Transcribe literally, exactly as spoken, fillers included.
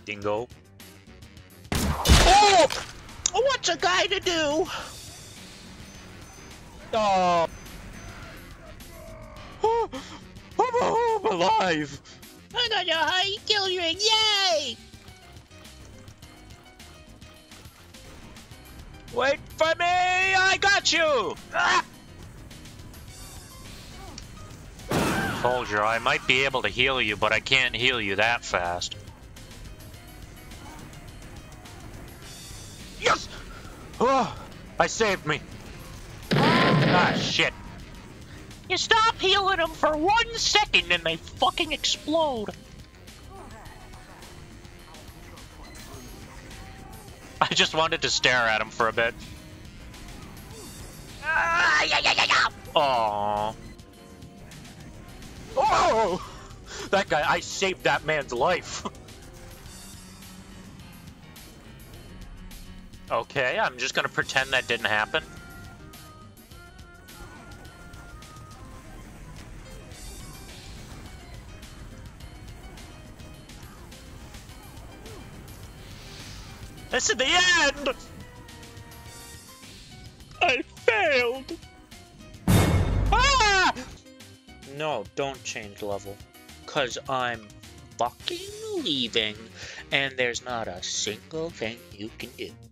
dingo. Oh! What's a guy to do? Oh! Oh, I'm, I'm alive! I don't know how you killed you. Yay! Wait for me! I got you! Ah! Soldier, I might be able to heal you, but I can't heal you that fast. Yes! Oh, I saved me. Ah, shit. You stop healing them for one second and they fucking explode. I just wanted to stare at him for a bit. Ah, yeah, yeah, yeah, yeah. Aww. Oh! That guy, I saved that man's life. Okay, I'm just gonna pretend that didn't happen. This is the end! I failed! Ah! No, don't change level. Cause I'm fucking leaving, and there's not a single thing you can do.